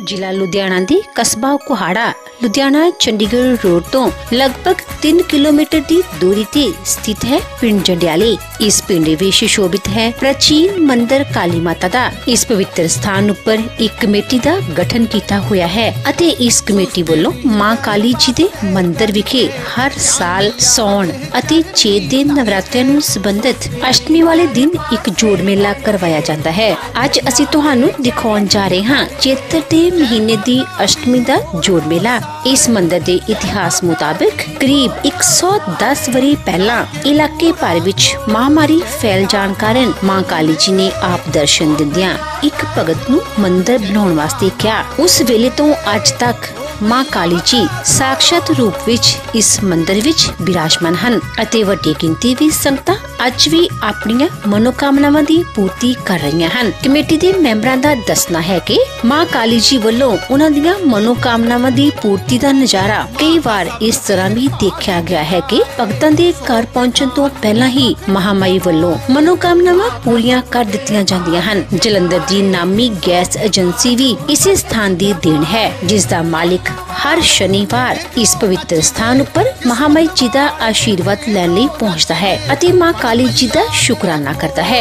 जिला लुधियाना दी कस्बा कुहाड़ा लुधियाना चंडीगढ़ रोड तो लगभग 3 किलोमीटर की दूरी ते स्थित है पिंड जंडियाली। इस पिंड विच शोभित है प्राचीन मंदिर काली माता दा। इस पवित्र स्थान उपर एक कमेटी दा गठन किया हुआ है अते इस कमेटी वालों मां काली जी दे मंदिर विखे हर साल सौण अते चेत दे नवरात्रियां नूं संबंधित अष्टमी वाले दिन एक जोड़ मेला करवाया जाता है। अज असीं तुहानूं दिखाउण जा रहे हां चेत्र दे महीने दी अष्टमी दा जोड़ मेला। इस मंदिर दे इतिहास मुताबिक करीब 110 वरी पहला इलाके भर विच महामारी फैल जाण कारण मां काली जी ने आप दर्शन दिंदियां एक भगत नूं मंदिर बनाउण वास्ते कहा। उस वेले तो अज तक मां काली जी साक्षात रूप विच इस मंदिर विच विराजमान हन अते वड्डी गिनती विच संगतां अज भी अपनी मनोकामनावां दी पूर्ति कर रही हन। कमेटी दे मैंबरां दा दसना है कि मां काली जी वल्लों उन्हां दीयां मनोकामनावां दी पूर्ति दा नजारा कई बार इस तरह भी देखा गया है कि भगतां दे घर पहुंचण तो पहला ही महामाई वल्लों मनोकामनावां पूरीआं कर दित्तियां जांदियां हन। जलंधर दी नामी गैस एजेंसी भी इसी स्थान दी देन है जिस दा मालिक हर शनिवार इस पवित्र स्थान पर महामाई जी दा आशीर्वाद लैण लई पहुंचदा है अते मां काली जी दा शुकराना करता है।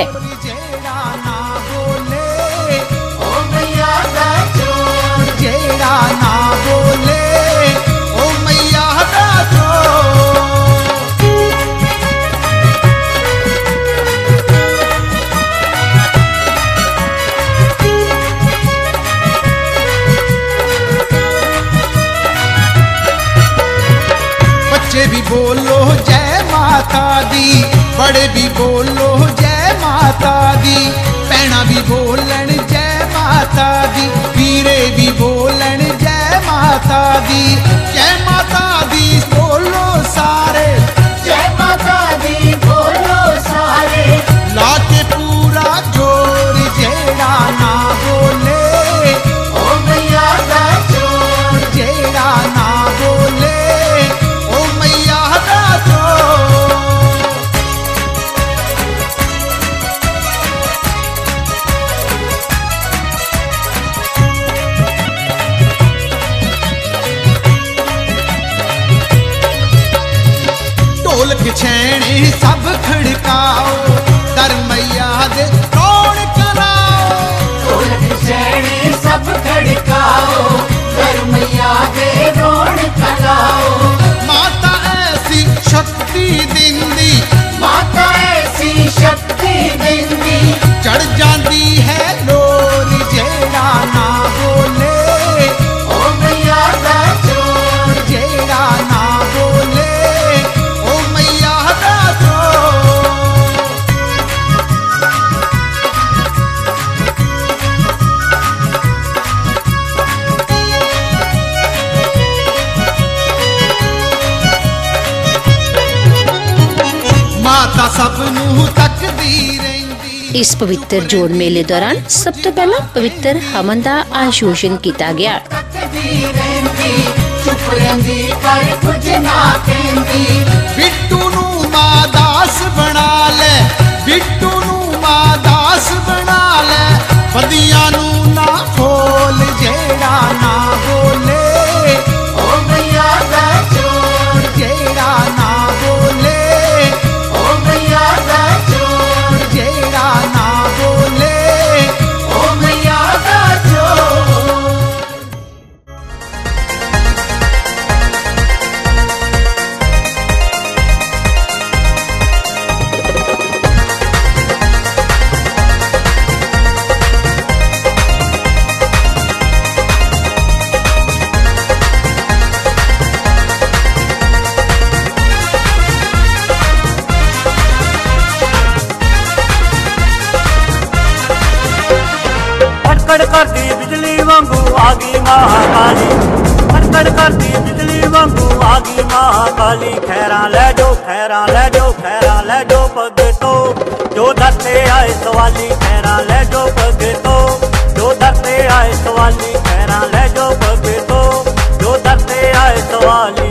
बच्चे भी बोलो जय माता दी, बड़े भी बोलो जय माता दी, भैणा भी बोलन जय माता दी, वीरे भी बोलन जय माता दी। जय माता दी बोलो सारे, जय माता दी बोलो सारे, लाके पूरा जोर जेड़ा ना बोले ओ मैया दा जोर, जेड़ा ना बोले छेणे सब खड़काओ दर मैया दे रौनक लाओ। ढोलक छेणे सब खड़काओ दर मैया दे रौनक लाओ। माता ऐसी शक्ति दिंदी, माता ऐसी शक्ति दिंदी, चढ़ जाती है लोरी जेड़ा ना बोले ओ मैया दा जोर, जेड़ा ना बोले इस पवित्र जोड़ मेले दौरान सब तो पहला पवित्र हवन का आयोजन किया गया। बिट्टू नू मादास बना ले, बिट्टू नू मादास बना ले, पदियां नू ना खोल जेड़ा ना बोले ओ मैया दा जोर, जेड़ा ना बोले ओ मैया दा जोर, जेड़ा ना बोले ओ मैया दा जोर। खड़खड़ करती बिजली वांगू आगी महाकाली, खड़खड़ करती बिजली वांगू आगी महाकाली। खैरा ले जो खैरा ले जो खैरा ले जो भगतो जो धरते आए सवाली। खैरा ले जो भगतो जो धरते आए सवाली। खैरा ले जो भगतो जो धरते आए सवाली।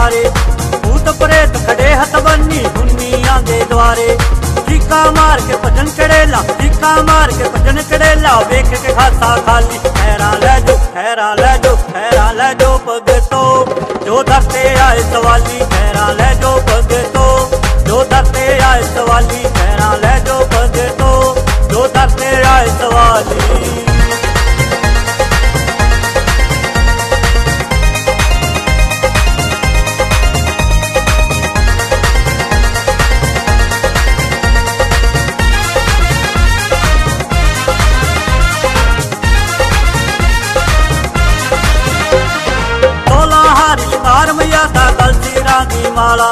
द्वारे, भूत प्रेत खड़े हथ बन्नी दुनिया दे द्वारे। चीका मार के भजन चढ़ेला, चीका मार के भजन चढ़ेला, वेख के खासा खाली। खैरा ले जो, खैरा ले जो, खैरा ले जो भगतो, जो धरते आए सवाली। खैरा ले जो भगतो, जो धरते आए सवाली। खैरा ले जो भगतो, जो धरते आए सवाली। मैया का कलसीरा की माला,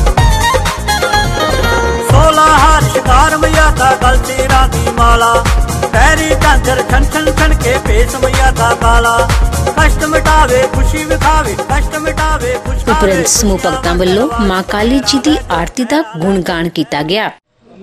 16 हार शिकार मैया का कलसीरा की माला। पैरी झांझर छन छन छन के पेश मैया का काला, कष्ट मिटावे खुशी विखावे, कष्ट मिटावे खुशी। उपरंत समूह भगतां ਵੱਲੋਂ मां काली जी ਦੀ आरती ਦਾ गुणगान ਕੀਤਾ ਗਿਆ।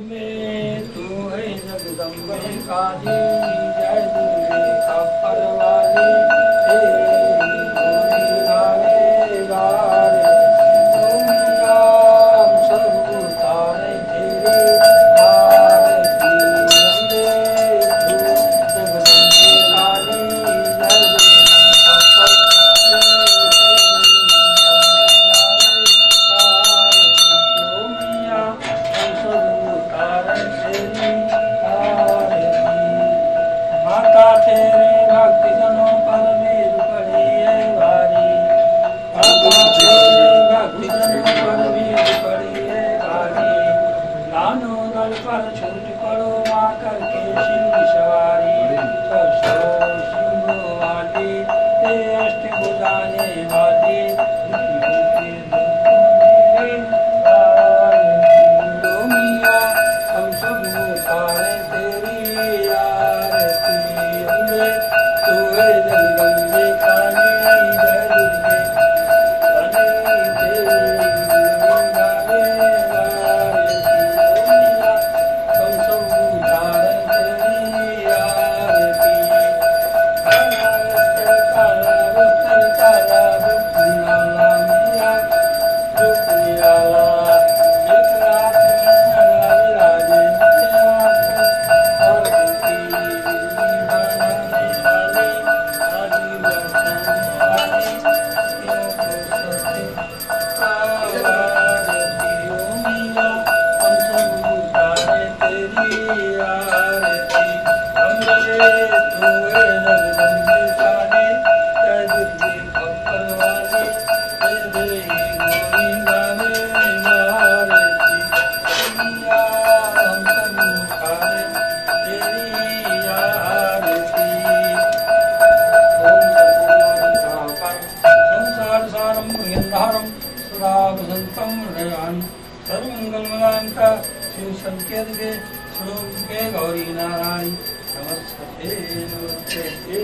संकेत के स्वरूप के गौरी नारायण नमस्ते नमस्ते।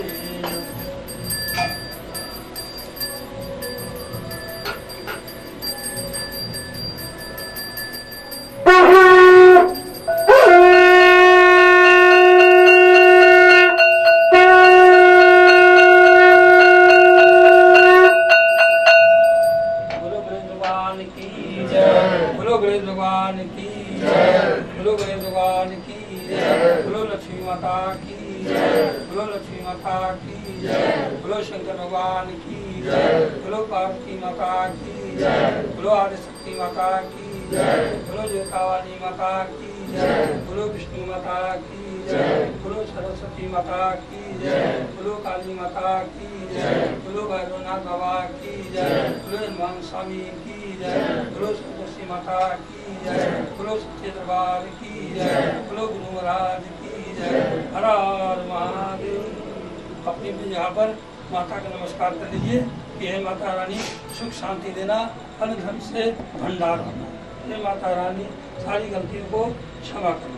अपनी भी यहाँ पर माता का नमस्कार कर लीजिए कि हे माता रानी सुख शांति देना, अन्न धन से भंडार होना। हे माता रानी सारी गलतियों को क्षमा करना।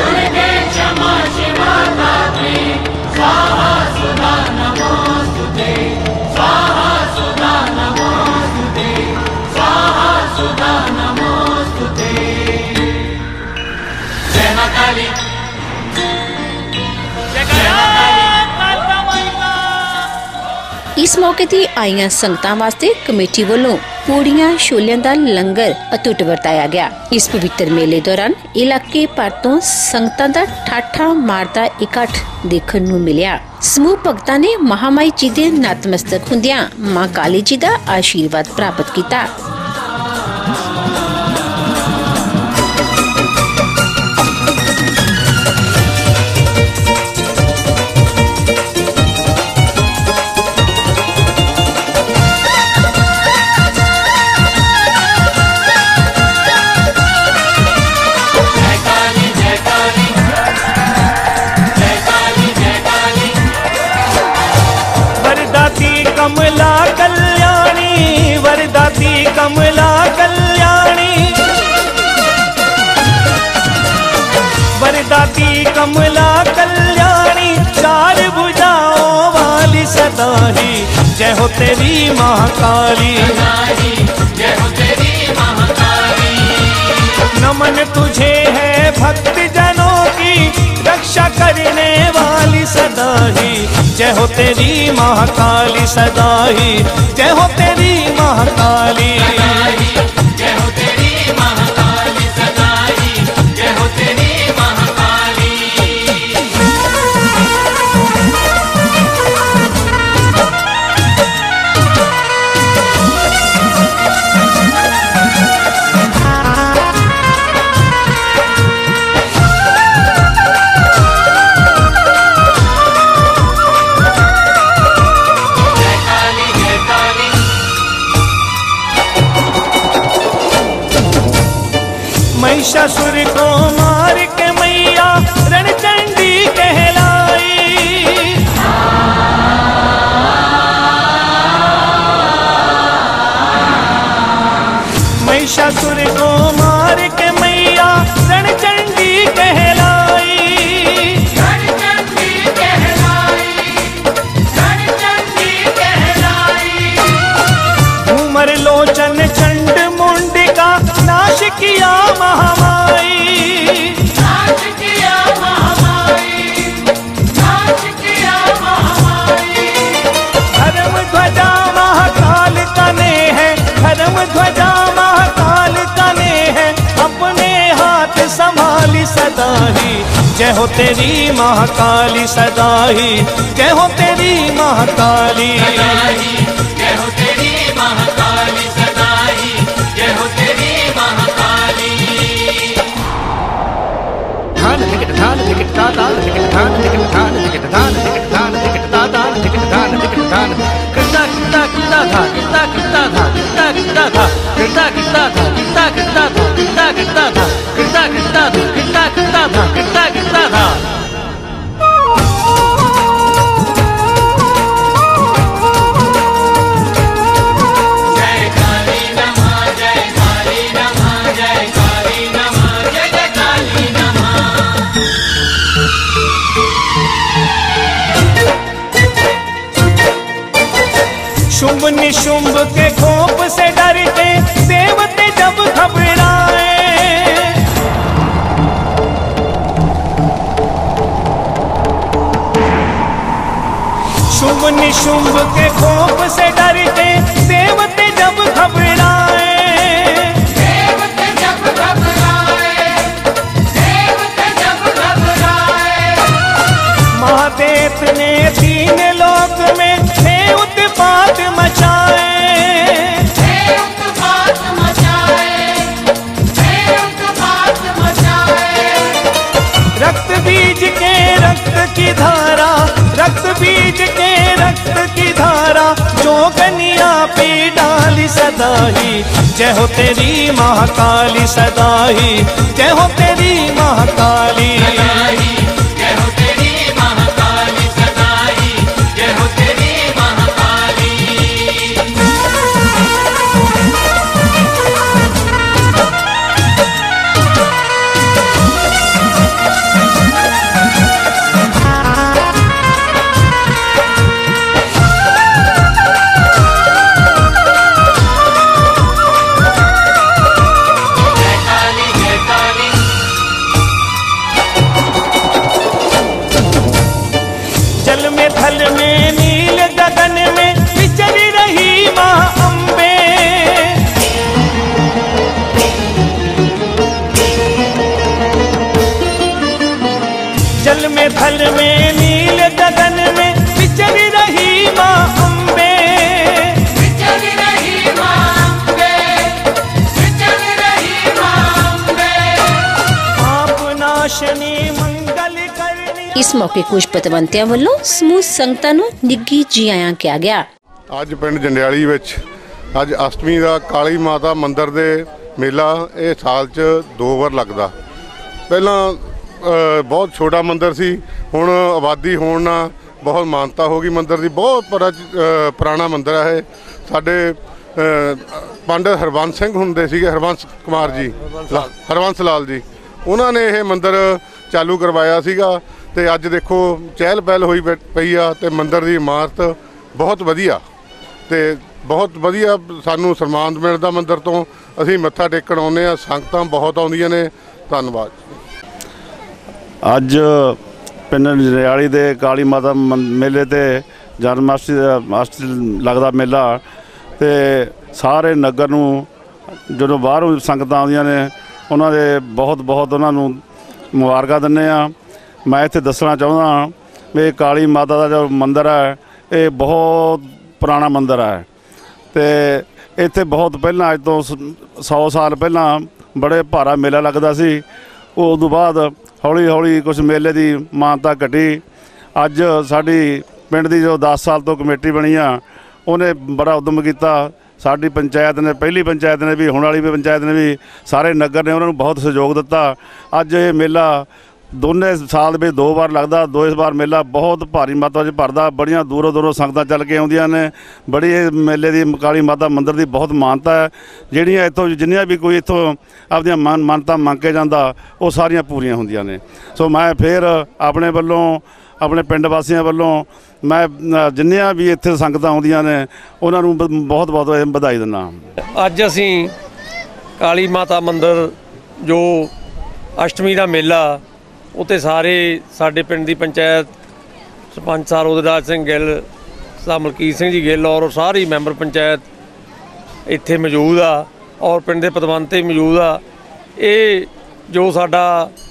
स्वाहा सुधा नमोस्तुते। इस मौके ते आईयां संगतां वास्ते कमेटी वालों पूड़ियां छोलियां दा लंगर अटुट वरताया गया। इस पवित्र मेले दौरान इलाके भर तो संगतां दा ठाठा मारदा इकट्ठ देखण नूं मिलिया। समूह भगतां ने महामाई जी दे नतमस्तक हुंदियां मां काली जी दा आशीर्वाद प्राप्त किया। कमला कल्याणी वरदाती कमला कल्याणी वरदाती कमला कल्याणी चार भुजाओं वाली सदा ही जय हो तेरी महाकाली जय हो तेरी महाकाली। नमन तुझे है भक्त जनों की रक्षा करने वाली सदा ही जय हो तेरी महाकाली सदा ही जय हो तेरी महाकाली जय हो तेरी महाकाली सदा ही जय हो तेरी महाकाली। महिषासुर को मार के मैया रणचंडी कहलाई। महिषासुर को मार के मैया रणचंडी कहलाई। रणचंडी कहलाई रणचंडी कहलाई। घूमर लोचन चंड मुंडिका नाश किया महामाई। नाश किया महामाई नाश किया महामाई। धर्म ध्वजा महाकाल तने है धर्म ध्वजा महाकाल तने है अपने हाथ संभाली सदा ही जय हो तेरी महाकाली सदा ही जय हो तेरी महाकाली जय हो तेरी महाकाली सदा ही जय हो तेरी महाकाली। धान टिकट धान टिकट दादान टिकट धान टिकट धान टिकट धान टिकट धान टिकट दादान टिकट धान टिकट धान कृष्णा कृष्णा कृष्णा धान कृष्णा कृष्णा धान कृष्णा कृष्णा धान कृष्णा कृष्णा धान कृष्णा कृष्णा धान कृष्णा कृष्णा धान कृष्णा कृष्णा धान कृष्णा कृष्णा धान कृष्णा कृष्णा धान। शुंभ निशुंभ के कोप से डरते देवते जब घबराए। शुंभ निशुंभ के कोप से डरते देवते जब घबराए। देवते जब घबराए देवते जब घबराए। महादेव ने तीन लोक में उत्पात मचाए। उत्पात मचाए उत्पात मचाए। रक्त बीज के रक्त की धारा रक्त बीज के रक्त की धारा जोगनिया पे डाली सदा ही जय हो तेरी महाकाली सदा ही जय हो तेरी महाकाली जय हो तेरी महाकाली सदा ही जय हो तेरी महाकाली। जय इस मौके कुछ पतवंतियां वालों समूह संगतां नूं निੱਘੀ जी आयां किया गया। ਅੱਜ ਪਿੰਡ ਜੰਡਿਆਲੀ ਵਿੱਚ ਅੱਜ ਅਸ਼ਟਮੀ ਦਾ ਕਾਲੀ ਮਾਤਾ ਮੰਦਿਰ ਦੇ ਮੇਲਾ ਇਹ ਸਾਲ 'ਚ 2 ਵਾਰ ਲੱਗਦਾ। ਪਹਿਲਾਂ ਬਹੁਤ ਛੋਟਾ ਮੰਦਿਰ ਸੀ, ਹੁਣ ਆਬਾਦੀ ਹੋਣ ਨਾਲ ਬਹੁਤ ਮਾਨਤਾ ਹੋ ਗਈ ਮੰਦਿਰ ਦੀ। ਬਹੁਤ ਪੁਰਾਣਾ ਮੰਦਿਰ ਹੈ ਇਹ। ਸਾਡੇ ਪੰਡਿਤ ਹਰਬੰਸ ਸਿੰਘ ਹੁੰਦੇ ਸੀਗੇ, ਹਰਬੰਸ ਕੁਮਾਰ ਜੀ, ਹਰਬੰਸ ਲਾਲ ਜੀ, ਉਹਨਾਂ ਨੇ ਇਹ ਮੰਦਿਰ ਚਾਲੂ ਕਰਵਾਇਆ ਸੀਗਾ। ਤੇ ਅੱਜ ਦੇਖੋ ਚਹਿਲ ਪਹਿਲ ਹੋਈ ਪਈ ਆ ਤੇ ਮੰਦਿਰ ਦੀ ਇਮਾਰਤ ਬਹੁਤ ਵਧੀਆ ਤੇ ਬਹੁਤ ਵਧੀਆ ਸਾਨੂੰ ਸਨਮਾਨ ਮਿਲਦਾ ਮੰਦਿਰ ਤੋਂ। ਅਸੀਂ ਮੱਥਾ ਟੇਕਣ ਆਉਂਦੇ ਆ, ਸੰਗਤਾਂ ਬਹੁਤ ਆਉਂਦੀਆਂ ਨੇ। ਧੰਨਵਾਦ। ਅੱਜ ਪਿੰਡ ਜੰਡਿਆਲੀ ਦੇ ਕਾਲੀ ਮਾਤਾ ਮੇਲੇ ਤੇ ਜਨਮਾਸ਼ਟਮੀ ਲੱਗਦਾ ਮੇਲਾ ਤੇ ਸਾਰੇ ਨਗਰ ਨੂੰ ਜਦੋਂ ਬਾਹਰੋਂ ਸੰਗਤਾਂ ਆਉਂਦੀਆਂ ਨੇ ਉਹਨਾਂ ਦੇ ਬਹੁਤ ਬਹੁਤ ਉਹਨਾਂ ਨੂੰ ਮੁਬਾਰਕਾਂ ਦਿੰਦੇ ਆ। ਮੈਂ ਇੱਥੇ ਦੱਸਣਾ ਚਾਹੁੰਦਾ ਵੀ ਕਾਲੀ ਮਾਤਾ ਦਾ ਜੋ ਮੰਦਿਰ ਹੈ ਇਹ ਬਹੁਤ ਪੁਰਾਣਾ ਮੰਦਿਰ ਹੈ ਤੇ ਇੱਥੇ ਬਹੁਤ ਪਹਿਲਾਂ ਅੱਜ ਤੋਂ 100 ਸਾਲ ਪਹਿਲਾਂ ਬੜੇ ਭਾਰਾ ਮੇਲਾ ਲੱਗਦਾ ਸੀ। ਉਸ ਤੋਂ ਬਾਅਦ ਹੌਲੀ ਹੌਲੀ ਕੁਛ ਮੇਲੇ ਦੀ ਮਾਨਤਾ ਘਟੀ। ਅੱਜ ਸਾਡੀ ਪਿੰਡ ਦੀ ਜੋ 10 ਸਾਲ ਤੋਂ ਕਮੇਟੀ ਬਣੀ ਆ ਉਹਨੇ ਬੜਾ ਉਦਮ ਕੀਤਾ। ਸਾਡੀ ਪੰਚਾਇਤ ਨੇ, ਪਹਿਲੀ ਪੰਚਾਇਤ ਨੇ ਵੀ, ਹੁਣ ਵਾਲੀ ਵੀ ਪੰਚਾਇਤ ਨੇ ਵੀ, ਸਾਰੇ ਨਗਰ ਨੇ ਉਹਨਾਂ ਨੂੰ ਬਹੁਤ ਸਹਿਯੋਗ ਦਿੱਤਾ। ਅੱਜ ਇਹ ਮੇਲਾ ਦੋਨੇ ਸਾਲ ਵਿੱਚ 2 ਵਾਰ ਲੱਗਦਾ। ਇਸ ਵਾਰ ਮੇਲਾ ਬਹੁਤ ਭਾਰੀ ਮਾਤਰਾ 'ਚ ਭਰਦਾ। ਬੜੀਆਂ ਦੂਰੋਂ ਦੂਰੋਂ ਸੰਗਤਾਂ ਚੱਲ ਕੇ ਆਉਂਦੀਆਂ ਨੇ। ਬੜੀ ਇਹ ਮੇਲੇ ਦੀ ਕਾਲੀ ਮਾਤਾ ਮੰਦਿਰ ਦੀ ਬਹੁਤ ਮਾਨਤਾ ਹੈ। ਜਿਹੜੀਆਂ ਇੱਥੋਂ ਜਿੰਨੀਆਂ ਵੀ ਕੋਈ ਇੱਥੋਂ ਆਪਦੀਆਂ ਮਾਨਤਾ ਮੰਗ ਕੇ ਜਾਂਦਾ ਉਹ ਸਾਰੀਆਂ ਪੂਰੀਆਂ ਹੁੰਦੀਆਂ ਨੇ। ਸੋ ਮੈਂ ਫਿਰ ਆਪਣੇ ਵੱਲੋਂ, ਆਪਣੇ ਪਿੰਡ ਵਾਸੀਆਂ ਵੱਲੋਂ ਮੈਂ ਜਿੰਨੀਆਂ ਵੀ ਇੱਥੇ ਸੰਗਤਾਂ ਆਉਂਦੀਆਂ ਨੇ ਉਹਨਾਂ ਨੂੰ ਬਹੁਤ ਬਹੁਤ ਵਧਾਈ ਦਿੰਦਾ। ਅੱਜ ਅਸੀਂ ਕਾਲੀ ਮਾਤਾ ਮੰਦਿਰ ਜੋ ਅਸ਼ਟਮੀ ਦਾ ਮੇਲਾ ਉੱਤੇ ਸਾਰੇ ਸਾਡੇ ਪਿੰਡ ਦੀ ਪੰਚਾਇਤ, ਸਰਪੰਚ ਸਾਹਿਬ ਉਦਰਾਜ ਸਿੰਘ ਗਿੱਲ, ਸਾਹਿਬ ਮਲਕੀਤ ਸਿੰਘ ਜੀ ਗਿੱਲ ਔਰ ਸਾਰੇ ਮੈਂਬਰ ਪੰਚਾਇਤ ਇੱਥੇ ਮੌਜੂਦ ਆ ਔਰ ਪਿੰਡ ਦੇ ਪਤਵੰਤੇ ਮੌਜੂਦ ਆ। ਇਹ ਜੋ ਸਾਡਾ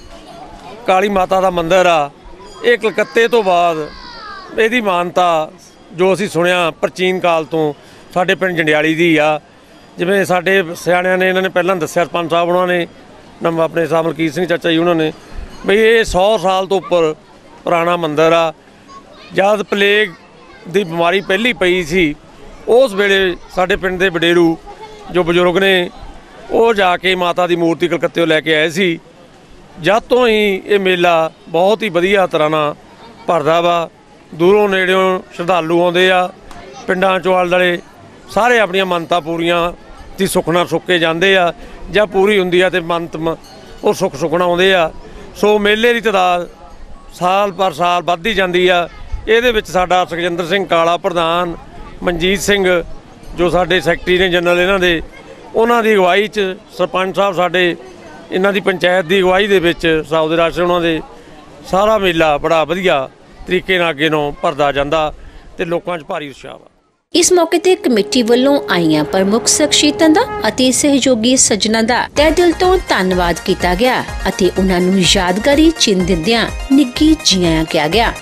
ਕਾਲੀ ਮਾਤਾ ਦਾ ਮੰਦਿਰ ਆ ਇਹ ਕਲਕੱਤੇ ਤੋਂ ਬਾਅਦ ਇਹਦੀ ਮਾਨਤਾ ਜੋ ਅਸੀਂ ਸੁਣਿਆ ਪ੍ਰਾਚੀਨ ਕਾਲ ਤੋਂ ਸਾਡੇ ਪਿੰਡ ਜੰਡਿਆਲੀ ਦੀ ਆ। ਜਿਵੇਂ ਸਾਡੇ ਸਿਆਣਿਆਂ ਨੇ ਇਹਨਾਂ ਨੇ ਪਹਿਲਾਂ ਦੱਸਿਆ, ਸਰਪੰਚ ਸਾਹਿਬ ਉਹਨਾਂ ਨੇ, ਆਪਣੇ ਸਾਹਿਬ ਮਲਕੀਤ ਸਿੰਘ ਚਾਚਾ ਜੀ ਉਹਨਾਂ ਨੇ, ਬਈ ਇਹ 100 ਸਾਲ ਤੋਂ ਉੱਪਰ ਪੁਰਾਣਾ ਮੰਦਿਰ ਆ। ਜਦ ਪਲੇਗ ਦੀ ਬਿਮਾਰੀ ਪਹਿਲੀ ਪਈ ਸੀ ਉਸ ਵੇਲੇ ਸਾਡੇ ਪਿੰਡ ਦੇ ਵਡੇਰੂ ਜੋ ਬਜ਼ੁਰਗ ਨੇ ਉਹ ਜਾ ਕੇ ਮਾਤਾ ਦੀ ਮੂਰਤੀ ਕਲਕੱਤੇੋਂ ਲੈ ਕੇ ਆਏ ਸੀ। ਜਦ ਤੋਂ ਹੀ ਇਹ ਮੇਲਾ ਬਹੁਤ ਹੀ ਵਧੀਆ ਤਰ੍ਹਾਂ ਨਾਲ ਭਰਦਾ ਵਾ। ਦੂਰੋਂ ਨੇੜਿਓਂ ਸ਼ਰਧਾਲੂ ਆਉਂਦੇ ਆ, ਪਿੰਡਾਂ ਚੋਂ ਆਲੇ ਦੁਆਲੇ ਸਾਰੇ ਆਪਣੀਆਂ ਮੰਨਤਾਂ ਪੂਰੀਆਂ ਦੀ ਸੁੱਖਣਾ ਸੁੱਖ ਕੇ ਜਾਂਦੇ ਆ। ਜਾਂ ਪੂਰੀ ਹੁੰਦੀ ਆ ਤੇ ਮੰਨਤ ਉਹ ਸੁੱਖਣਾ ਆਉਂਦੇ ਆ। ਸੋ ਮੇਲੇ ਦੀ ਤਾਦਾਦ ਸਾਲ ਪਰ ਸਾਲ ਵੱਧਦੀ ਜਾਂਦੀ ਆ। ਇਹਦੇ ਵਿੱਚ ਸਾਡਾ ਸੁਖਜਿੰਦਰ ਸਿੰਘ ਕਾਲਾ ਪ੍ਰਧਾਨ, ਮਨਜੀਤ ਸਿੰਘ ਜੋ ਸਾਡੇ ਸੈਕਟਰੀ ਨੇ ਜਨਰਲ ਇਹਨਾਂ ਦੇ, ਉਹਨਾਂ ਦੀ ਅਗਵਾਈ 'ਚ ਸਰਪੰਚ ਸਾਹਿਬ ਸਾਡੇ ਇਹਨਾਂ ਦੀ ਪੰਚਾਇਤ ਦੀ ਅਗਵਾਈ ਦੇ ਵਿੱਚ ਸਾਹਿਬ ਦੇ ਰਾਜ ਉਹਨਾਂ ਦੇ ਸਾਰਾ ਮੇਲਾ ਬੜਾ ਵਧੀਆ ਤਰੀਕੇ ਨਾਲ ਅੱਗੇ ਨੂੰ ਭਰਦਾ ਜਾਂਦਾ ਤੇ ਲੋਕਾਂ 'ਚ ਭਾਰੀ ਉਤਸ਼ਾਹ ਵਾ। इस मौके ते कमेटी ਵੱਲੋਂ ਆਈਆਂ ਪ੍ਰਮੁੱਖ ਸ਼ਖਸੀਅਤਾਂ ਦਾ ਅਤੇ ਸਹਿਯੋਗੀ ਸੱਜਣਾਂ ਦਾ ਤਹਿ ਦਿਲ ਤੋਂ ਧੰਨਵਾਦ ਕੀਤਾ ਗਿਆ ਅਤੇ ਉਹਨਾਂ ਨੂੰ ਯਾਦਗਾਰੀ ਚਿੰਨ੍ਹ ਦਿੰਦਿਆਂ ਨਿੱਘੀ ਜੀ ਆਇਆਂ ਕਿਹਾ ਗਿਆ।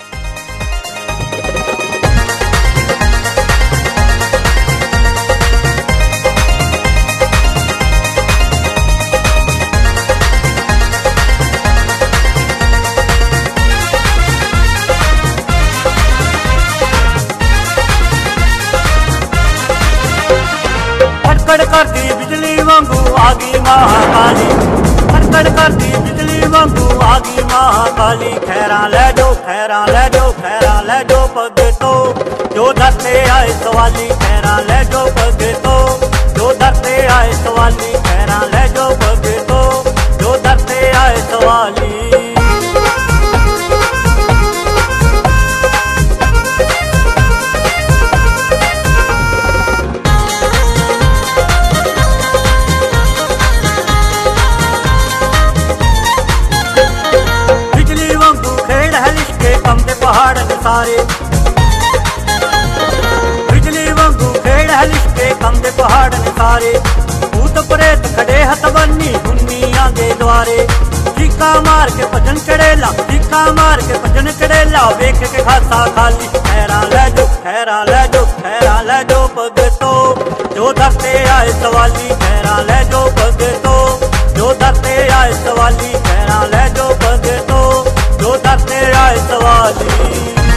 करती बिजली वांगू आगी महाकाली, खड़खड़ करती बिजली वांगू आगी महाकाली। खैरा ले जो, खैरा ले जो, खैरा ले जो पग तो जो धरते आए सवाली। खैरा ले जो पग तो जो धरते आए सवाली। खैरा ले जो पग तो जो धरते आए सवाली। पहाड़ सारे बिजली वांगू खेड़ हलिशके कंदे पहाड़ सारे। भूत प्रेत खड़े हथ बन्नी दुनिया दे द्वारे। चीका मार के भजन चढ़ेला, चीका मार के भजन चढ़ेला। वेख के खासा खाली। खैरा ले जो, खैरा ले जो, खैरा ले जो पग तो जो धरते आए सवाली। खैरा ले जो पग तो जो धरते आए सवाली। खैरा ले जो पग तो जो जो दर ते आए सवाली।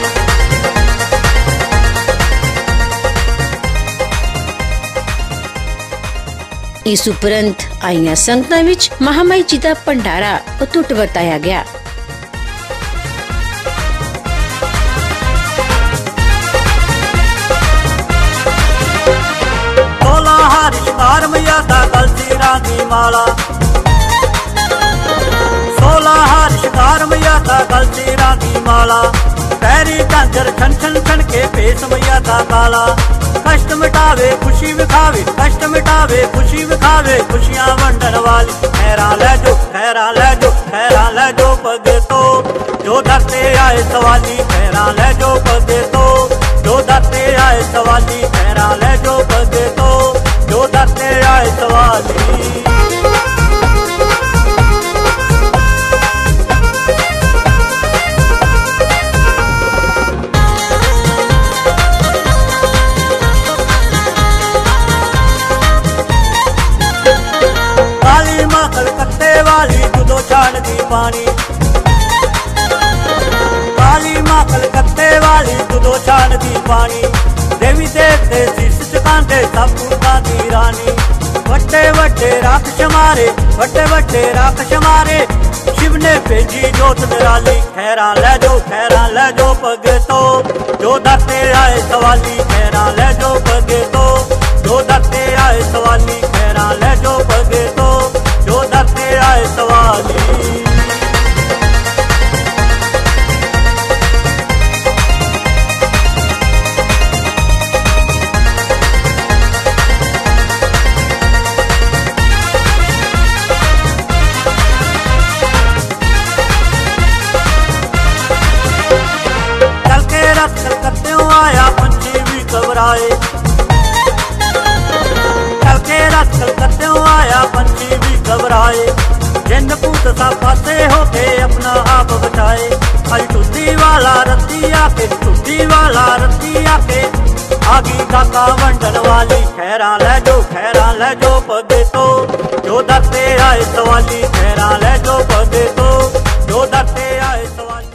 इस उपरंत आईया संगतां विच महामाई जी दा भंडारा अटुट वरताया गया। हार मैया दा गल सिरां दी माला, 16 हार शिकार मैया दा गल सिरां दी माला, पैरी झांझर छन छन छन के भेस मैया दा काला। कष्ट मिटावे खुशी विखावे, कष्ट मिटावे खुशी विखावे, खुशियां वंडन वाली। खैरा ले जो खैरा ले जो खैरा ले जो पगे तो, जो दर ते आए सवाली। खैरा ले जो पगे तो, जो दर ते आए सवाली। खैरा ले जो पगे तो, जो दर ते आए सवाली। काली मां कलकत्ते वाली दूधो छानदी पानी, काली मां कलकत्ते वाली दूधो छानदी पानी। देवी देवते शीश झुकांदे सब भूतां दी रानी। वड्डे वड्डे राक्षस मारे, वड्डे वड्डे राक्षस मारे, शिव ने भेजी जोत निराली। खैरा ले जो खैरा ले जो पगे तो, जो दर ते आए सवाली। खैरा ले जो पगे तो, जो दर ते आए सवाली। खैरा ले जो पगे तो, जो दर ते आए सवाली। आया पंछी भी घबराए, कल के रात कलकत्ते आया पंछी भी घबराए। जिन भूत सब पासे होके अपना आप बचाए। अज टूटी वाला रत्ती आके, टूटी वाला रत्ती आके, आगी काका वंडन वाली। खैरा ले जो खैरा ले जो पगे तो, जो दर ते आए सवाली। खैरा ले जो पगे तो, जो दर ते आए सवाली।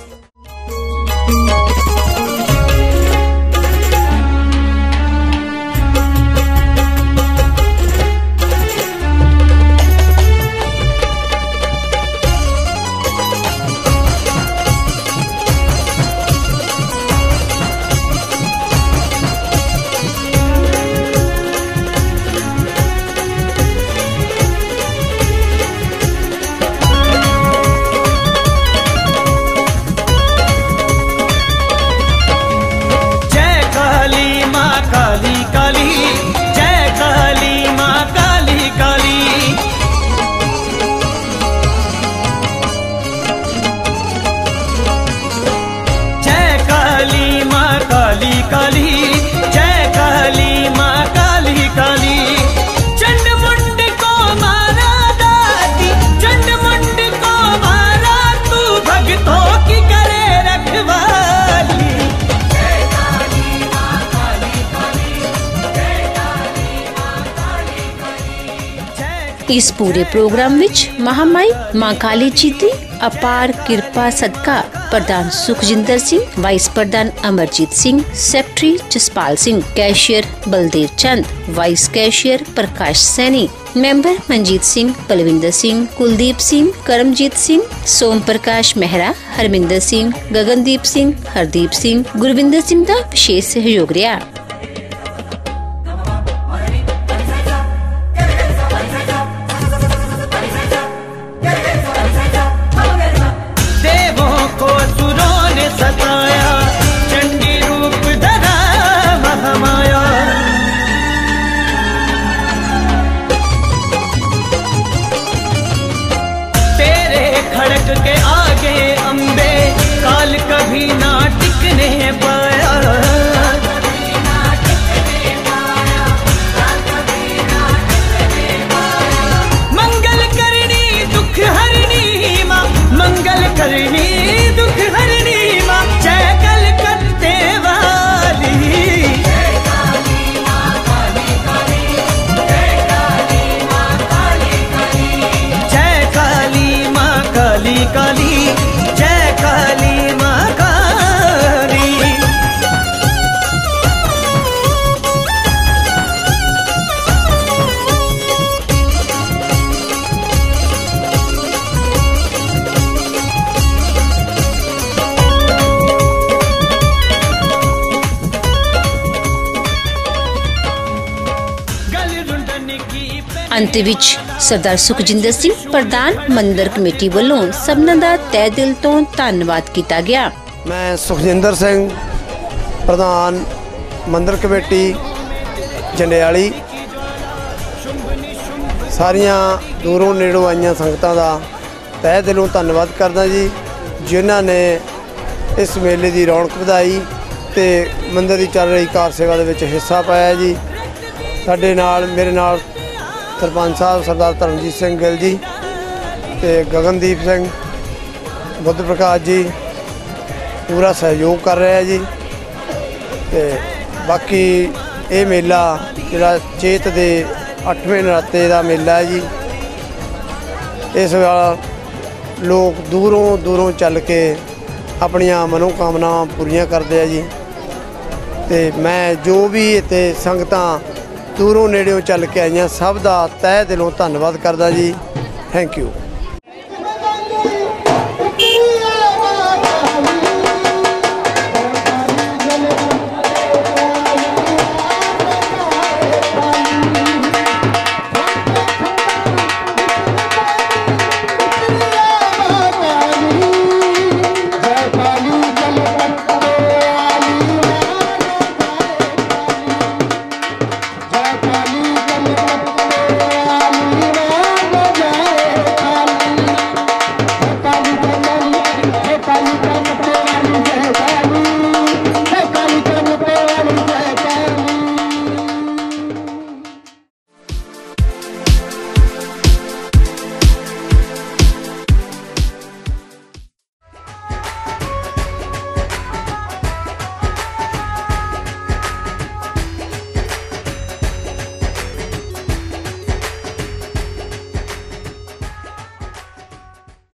इस पूरे प्रोग्राम विच महामाई मां काली जी दी अपार किरपा सदका प्रधान सुखजिंदर सिंह, वाइस प्रधान Amarjeet Singh, secretary Jaspal Singh, cashier Baldev Chand, vice cashier Prakash Saini, member Manjeet Singh, Balwinder Singh, Kuldeep Singh, Karamjeet Singh, Som Prakash Mehra, Harminder Singh, Gagandeep Singh, Hardeep Singh, Gurvinder Singh का विशेष सहयोग रहा। के आगे अम्बे काल कभी ना टिकने पाया, ਅੰਤ ਵਿੱਚ ਸਰਦਾਰ ਸੁਖਜਿੰਦਰ ਸਿੰਘ ਪ੍ਰਧਾਨ ਮੰਦਰ ਕਮੇਟੀ ਵੱਲੋਂ ਸਭਨਾਂ ਦਾ ਤਹਿ ਦਿਲ ਤੋਂ ਧੰਨਵਾਦ ਕੀਤਾ ਗਿਆ। ਮੈਂ ਸੁਖਜਿੰਦਰ ਸਿੰਘ ਪ੍ਰਧਾਨ ਮੰਦਰ ਕਮੇਟੀ ਜੰਡਿਆਲੀ ਸਾਰੀਆਂ ਦੂਰੋਂ ਨੇੜੋਂ ਆਈਆਂ ਸੰਗਤਾਂ ਦਾ ਤਹਿ ਦਿਲੋਂ ਧੰਨਵਾਦ ਕਰਦਾ ਜੀ, ਜਿਨ੍ਹਾਂ ਨੇ ਇਸ ਮੇਲੇ ਦੀ ਰੌਣਕ ਵਧਾਈ ਤੇ ਮੰਦਰ ਦੀ ਚੱਲ ਰਹੀ ਕਾਰ ਸੇਵਾ ਦੇ ਵਿੱਚ ਹਿੱਸਾ ਪਾਇਆ ਜੀ। ਸਾਡੇ ਨਾਲ ਮੇਰੇ ਨਾਲ ਸਰਪੰਚ ਸਾਹਿਬ ਸਰਦਾਰ ਧਰਮਜੀਤ ਸਿੰਘ ਗਿੱਲ ਜੀ ਤੇ ਗਗਨਦੀਪ ਸਿੰਘ ਬੁੱਧ ਪ੍ਰਕਾਸ਼ ਜੀ ਪੂਰਾ ਸਹਿਯੋਗ ਕਰ ਰਿਹਾ ਜੀ। ਤੇ ਬਾਕੀ ਇਹ ਮੇਲਾ ਜਿਹੜਾ ਚੇਤ ਦੇ 8ਵੇਂ ਨਰਾਤੇ ਦਾ ਮੇਲਾ ਹੈ ਜੀ। ਇਸ ਵਾਰ ਲੋਕ ਦੂਰੋਂ ਦੂਰੋਂ ਚੱਲ ਕੇ ਆਪਣੀਆਂ ਮਨੋਕਾਮਨਾਵਾਂ ਪੂਰੀਆਂ ਕਰਦੇ ਆ ਜੀ। ਤੇ ਮੈਂ ਜੋ ਵੀ ਇੱਥੇ ਸੰਗਤਾਂ ਦੂਰੋਂ ਨੇੜਿਓਂ ਚੱਲ ਕੇ ਆਈਆਂ ਸਭ ਦਾ ਤਹਿ ਦਿਲੋਂ ਧੰਨਵਾਦ ਕਰਦਾ ਜੀ। Thank you.